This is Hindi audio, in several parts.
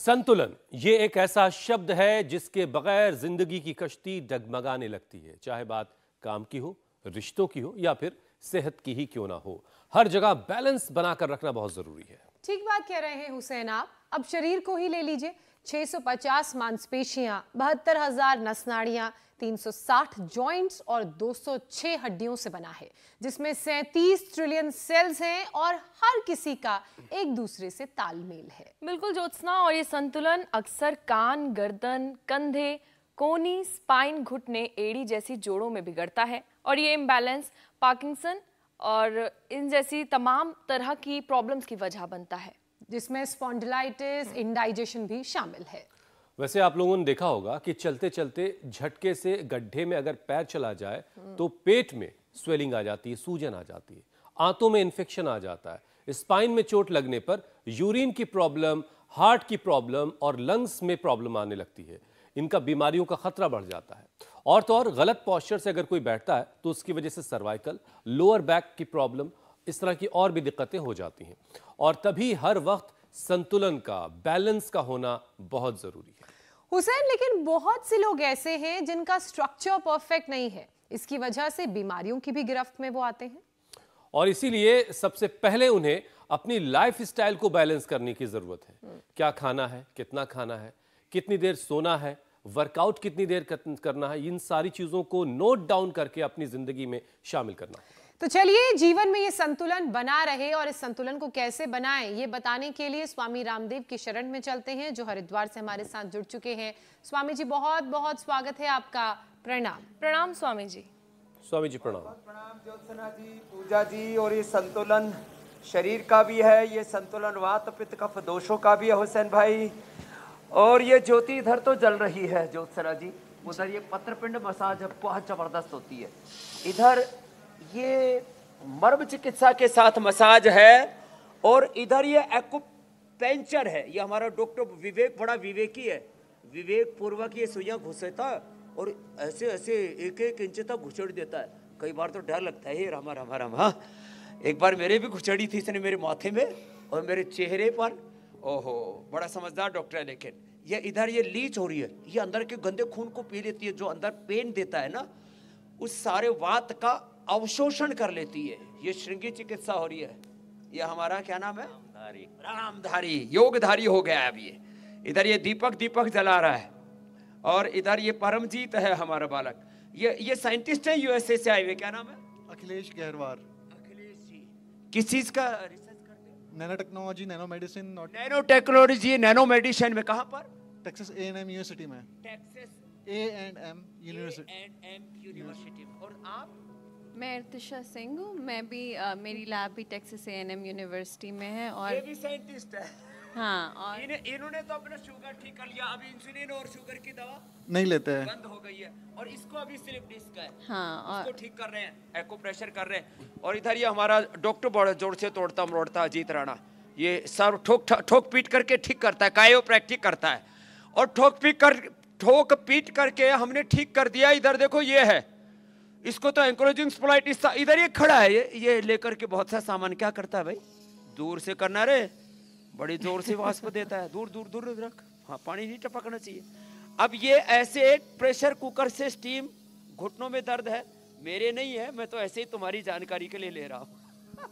संतुलन ये एक ऐसा शब्द है जिसके बगैर जिंदगी की कश्ती डगमगाने लगती है, चाहे बात काम की हो, रिश्तों की हो या फिर सेहत की ही क्यों ना हो। हर जगह बैलेंस बनाकर रखना बहुत जरूरी है। ठीक बात कह रहे हैं हुसैन आप। अब शरीर को ही ले लीजिए, 650 मांसपेशियां, 72,000 नसनाड़ियां, 360 जॉइंट्स और 206 हड्डियों से बना है, जिसमें 37 ट्रिलियन सेल्स हैं और हर किसी का एक दूसरे से तालमेल है। बिल्कुल ज्योत्सना, और ये संतुलन अक्सर कान, गर्दन, कंधे, कोनी, स्पाइन, घुटने, एड़ी जैसी जोड़ों में बिगड़ता है और ये इम्बैलेंस पार्किंसन और इन जैसी तमाम तरह की प्रॉब्लम्स की वजह बनता है, जिसमें स्पॉन्डिलाइटिस, इंडाइजेशन भी शामिल है। वैसे आप लोगों ने देखा होगा कि चलते चलते झटके से गड्ढे में अगर पैर चला जाए तो पेट में स्वेलिंग आ जाती है, सूजन आ जाती है, आंतों में इन्फेक्शन आ जाता है, स्पाइन में चोट लगने पर यूरिन की प्रॉब्लम, हार्ट की प्रॉब्लम और लंग्स में प्रॉब्लम आने लगती है। इनका बीमारियों का खतरा बढ़ जाता है। और तो और गलत पॉस्चर से अगर कोई बैठता है तो उसकी वजह से सर्वाइकल, लोअर बैक की प्रॉब्लम, इस तरह की और भी दिक्कतें हो जाती हैं। और तभी हर वक्त संतुलन का, बैलेंस का होना बहुत जरूरी है। हुसैन, लेकिन बहुत से लोग ऐसे हैं जिनका स्ट्रक्चर परफेक्ट नहीं है, इसकी वजह से बीमारियों की भी गिरफ्त में वो आते हैं। और इसीलिए सबसे पहले उन्हें अपनी लाइफ स्टाइल को बैलेंस करने की जरूरत है। क्या खाना है, कितना खाना है, कितनी देर सोना है, वर्कआउट कितनी देर करना है, इन सारी चीजों को नोट डाउन करके अपनी जिंदगी में शामिल करना है। तो चलिए जीवन में ये संतुलन बना रहे और इस संतुलन को कैसे बनाएं, ये बताने के लिए स्वामी रामदेव की शरण में चलते हैं, जो हरिद्वार से हमारे साथ जुड़ चुके हैं। स्वामी जी, बहुत बहुत स्वागत है आपका। प्रणाम। प्रणाम स्वामी जी। स्वामी जी प्रणाम। प्रणाम ज्योत्सना जी, पूजा जी। और ये संतुलन शरीर का भी है, ये संतुलन वात पित्त कफ दोषों का भी है हुसैन भाई। और ये ज्योति इधर तो जल रही है ज्योत्सना जी, उधर ये पत्रपिंड मसाज बहुत जबरदस्त होती है। इधर ये मर्म चिकित्सा के साथ मसाज है और इधर ये एक्यूपेंचर है। ये हमारा डॉक्टर विवेक बड़ा विवेकी है, विवेक पूर्वक ये सुइयां घुसेता और ऐसे ऐसे एक एक इंच तक घुसड़ देता है। कई बार तो डर लगता है, रामा रामा रामा। एक बार मेरे भी घुसड़ी थी इसने, मेरे माथे में और मेरे चेहरे पर। ओहो, बड़ा समझदार डॉक्टर है। लेकिन ये इधर ये लीच हो रही है, ये अंदर के गंदे खून को पी लेती है, जो अंदर पेन देता है ना, उस सारे वात का अवशोषण कर लेती है। ये श्रृंगी चिकित्सा हो रही है। ये हमारा क्या नाम है, रामधारी योगधारी हो गया है अब ये। इधर ये दीपक जला रहा है और इधर ये परमजीत है हमारा बालक। ये साइंटिस्ट है यूएसए से आए हुए, क्या नाम है? अखिलेश गहरवार। अखिलेश जी किस चीज का रिसर्च करते हैं? Nano technology, nano medicine. Nano technology, nano medicine में कहाँ पर? टेक्सास A&M यूनिवर्सिटी में। Texas A&M university. और आप? मैं इर्तिशा सिंह हूँ। मैं भी मेरी लैब भी टेक्सास A&M यूनिवर्सिटी में है। और ये भी साइंटिस्ट है। हाँ, और इन्होंने तो अपना शुगर ठीक कर लिया। अभी इंसुलिन और शुगर की दवा नहीं लेते हैं, बंद हो गई है। और इसको अभी स्लिप डिस्क है, हाँ, और इसको ठीक कर रहे हैं, एक्यूप्रेशर कर रहे हैं। और इधर ये हमारा डॉक्टर बड़ा जोर से तोड़ता मरोड़ता अजीत राणा, ये सर ठोक पीट करके ठीक करता है, कायोप्रैक्टिक करता है। और ठोक पीट करके हमने ठीक कर दिया। इधर देखो ये है, इसको तो एंक्लोजिंग स्पोलाइटिस था। इधर ये खड़ा है, ये लेकर के बहुत सा सामान क्या करता है भाई, दूर से करना रे, बड़ी जोर से वाष्प देता है। दूर दूर दूर रख, हाँ, पानी नहीं टपकना चाहिए। अब ये ऐसे प्रेशर कुकर से स्टीम, घुटनों में दर्द है, मेरे नहीं है, मैं तो ऐसे ही तुम्हारी जानकारी के लिए ले रहा हूं।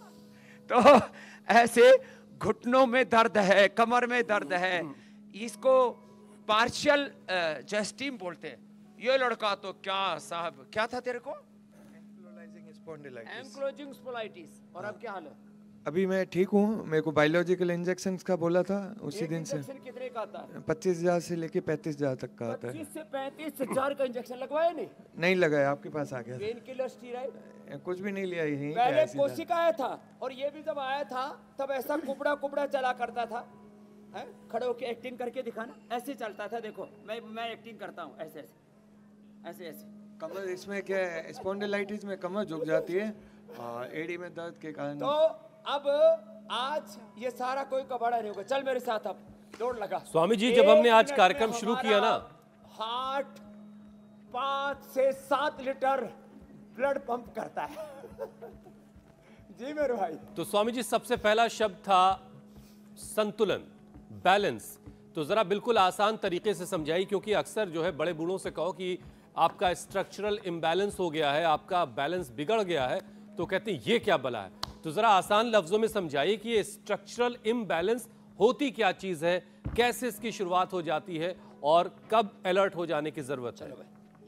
तो ऐसे घुटनों में दर्द है, कमर में दर्द है, इसको पार्शियल जेस्टीम बोलते हैं। ये लड़का तो क्या साहब, क्या था तेरे को? Ankylosing spondylitis. और अब क्या हाल है? अभी मैं ठीक हूँ। मेरे को बायोलॉजिकल इंजेक्शन का बोला था, उसी दिन से। कितने का आता है? 25,000 से लेके 35,000 तक का आता है। 25 से 35,000 का इंजेक्शन लगवाया नहीं लगाया, आपके पास आ गया। पेन किलर, स्टीरॉइड कुछ भी नहीं लिया, यही पहले कोशिका आया था। और ये भी जब आया था तब ऐसा कुबड़ा चला करता था, है? खड़े होके एक्टिंग करके दिखाना, ऐसे चलता था। देखो मैं एक्टिंग करता हूँ, ऐसे ऐसे ऐसे। कमर इसमें क्या है, स्पॉन्डिलाइटिस में कमर झुक जाती है, एड़ी में दर्द के कारण। तो अब आज ये सारा कोई कबाड़ा नहीं होगा। चल मेरे साथ, अब दौड़ लगा। स्वामी जी, जब हमने आज कार्यक्रम शुरू किया ना, हार्ट 5 से 7 लीटर ब्लड पंप करता है। जी मेरे भाई। तो स्वामी जी, सबसे पहला शब्द था संतुलन, बैलेंस। तो जरा बिल्कुल आसान तरीके से समझाइए, क्योंकि अक्सर जो है बड़े बूढ़ों से कहो कि आपका स्ट्रक्चरल इम्बैलेंस हो गया है, आपका बैलेंस बिगड़ गया है, तो कहते हैं ये क्या बला है। तो जरा आसान लफ्जों में समझाइए कि ये स्ट्रक्चरल इम्बैलेंस होती क्या चीज है, कैसे इसकी शुरुआत हो जाती है और कब अलर्ट हो जाने की जरूरत है।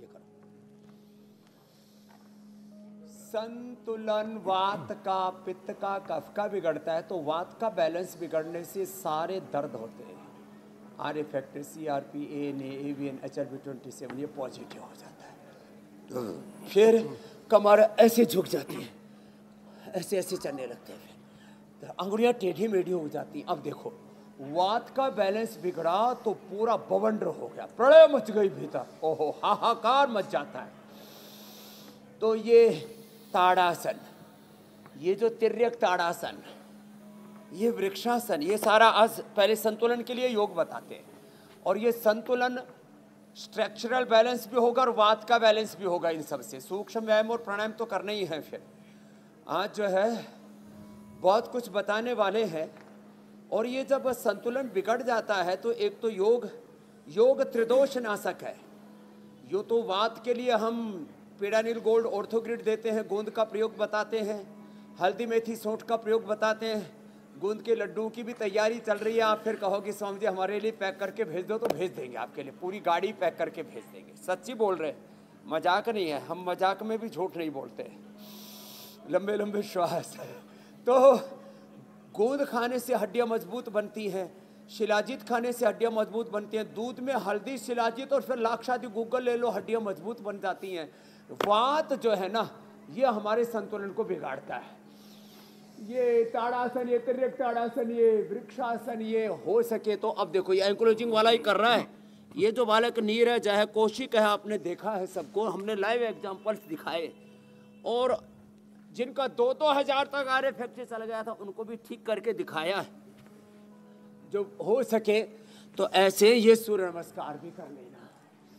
संतुलन वात का, पित्त का, कफ का बिगड़ता है तो वात का बैलेंस बिगड़ने से सारे दर्द होते हैं। R factor, CRP, ANA, AVN, HLB27 ये पॉजिटिव हो जाता है। फिर कमर ऐसे झुक जाती है, ऐसे ऐसे चलने लगते हैं, फिर अंगुलियां टेढ़ी मेढ़ी हो जाती। अब देखो वात का बैलेंस बिगड़ा तो पूरा बवंडर हो गया, प्रलय मच गई भीतर, ओहो हाहाकार मच जाता है। तो ये ताड़ासन, ये जो तिर्यक ताड़ासन, ये वृक्षासन, ये सारा आज पहले संतुलन के लिए योग बताते हैं। और ये संतुलन स्ट्रक्चरल बैलेंस भी होगा और वात का बैलेंस भी होगा। इन सब से सूक्ष्म व्यायाम और प्राणायाम तो करना ही है। फिर आज जो है बहुत कुछ बताने वाले हैं। और ये जब संतुलन बिगड़ जाता है तो एक तो योग त्रिदोष नाशक है। यो तो वात के लिए हम पीडानिल गोल्ड ऑर्थोग्रिड देते हैं, गोंद का प्रयोग बताते हैं, हल्दी मेथी सौंठ का प्रयोग बताते हैं, गोंद के लड्डू की भी तैयारी चल रही है। आप फिर कहोगे स्वामी जी हमारे लिए पैक करके भेज दो, तो भेज देंगे आपके लिए, पूरी गाड़ी पैक करके भेज देंगे। सच्ची बोल रहे हैं, मजाक नहीं है, हम मजाक में भी झूठ नहीं बोलते हैं। लंबे लंबे श्वास। तो गोंद खाने से हड्डियाँ मजबूत बनती हैं, शिलाजीत खाने से हड्डियाँ मजबूत बनती हैं, दूध में हल्दी शिलाजीत और फिर लाक्षादी गूगल ले लो, हड्डियाँ मजबूत बन जाती हैं। वात जो है ना ये हमारे संतुलन को बिगाड़ता है। ये ताड़ासन, ये तिर्यक ताड़ासन, ये वृक्षासन, ये हो सके तो अब देखो ये एंकोरेजिंग वाला ही कर रहा है। ये जो बालक नीर है चाहे कौशिक है, आपने देखा है सबको, हमने लाइव एग्जांपल्स दिखाए। और जिनका 2-2 हजार तक आर फ्रैक्चर चला गया था उनको भी ठीक करके दिखाया है। जो हो सके तो ऐसे ये सूर्य नमस्कार भी कर लेना।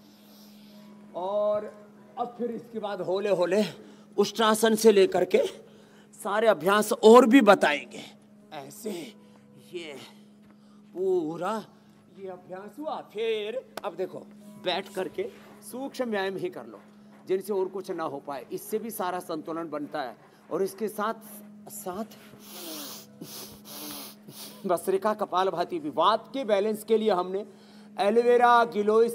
और अब फिर इसके बाद होले होले उष्ट्रासन से लेकर के सारे अभ्यास और भी बताएंगे। ऐसे ये पूरा ये अभ्यास हुआ। फिर अब देखो बैठ करके सूक्ष्म व्यायाम ही कर लो, जिनसे और कुछ ना हो पाए, इससे भी सारा संतुलन बनता है। और इसके साथ साथ भस्त्रिका कपालभाति भी। वात के बैलेंस के लिए हमने एलोवेरा, गिलोय,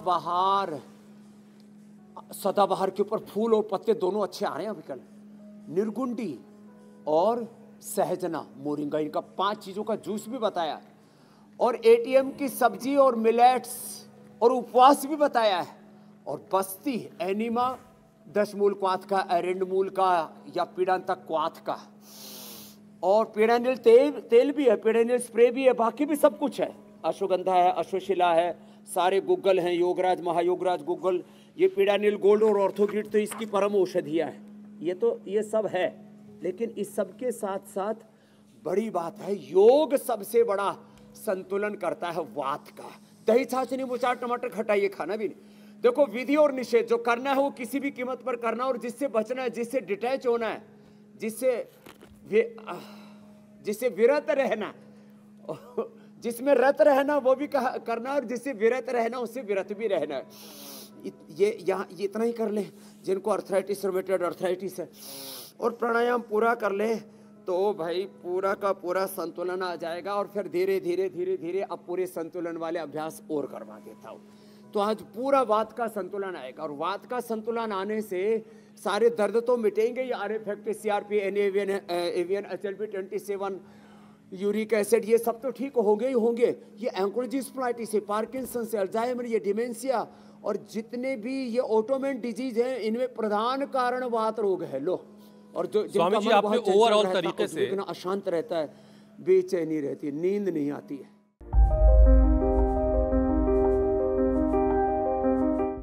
सदाबहार के ऊपर फूल और पत्ते दोनों अच्छे आ रहे हैं अभी कल, निर्गुंडी और सहजना, मोरिंगा, इनका 5 चीजों का जूस भी बताया। और ATM की सब्जी और मिलेट्स और उपवास भी बताया है। और बस्ती एनिमा, दशमूल क्वाथ का, एरेंड मूल का या पीड़ांतक क्वाथ का, और पीड़ानिल तेल भी है, पीड़ानिल स्प्रे भी है, बाकी भी सब कुछ है। अश्वगंधा है, अश्वशिला है, सारे गूगल हैं, योगराज, महायोगराज, गूगल, ये पीड़ानिल गोल्ड और ऑर्थोग्रिड तो इसकी परम औषधियाँ है। ये सब है। लेकिन इस सब के साथ साथ बड़ी बात है, योग सबसे बड़ा संतुलन करता है वात का। दही छाछ नींबू चार टमाटर खटाइए खाना भी नहीं। देखो विधि और निषेध जो करना है वो किसी भी कीमत पर करना, और जिससे बचना है, जिससे डिटैच होना है, जिससे विरत रहना, जिसमें रत रहना वो भी करना, और जिससे विरत रहना उससे विरत भी रहना है। ये यहाँ ये इतना ही कर ले जिनको अर्थराइटिस, रोमेटॉइड अर्थराइटिस है, और प्राणायाम पूरा कर ले तो भाई पूरा का पूरा संतुलन आ जाएगा। और फिर धीरे धीरे अब पूरे संतुलन वाले अभ्यास और करवा देता हूँ। तो आज पूरा वात का संतुलन आएगा, और वात का संतुलन आने से सारे दर्द तो मिटेंगे। ये R factor, CRP, AVN, HLB27, uric acid, ये सब तो ठीक होंगे ही होंगे। ये एंकोरेजिंग स्प्लाइटिस है, पार्किंसन से, अल्जाइमर, ये डिमेंशिया, और जितने भी ये ऑटोमेन डिजीज हैं, इनमें प्रधान कारण वात रोग है। लो, और जो स्वामी जी आपने ओवरऑल तरीके से अशांत रहता है, बेचैनी रहती है, नींद नहीं आती है।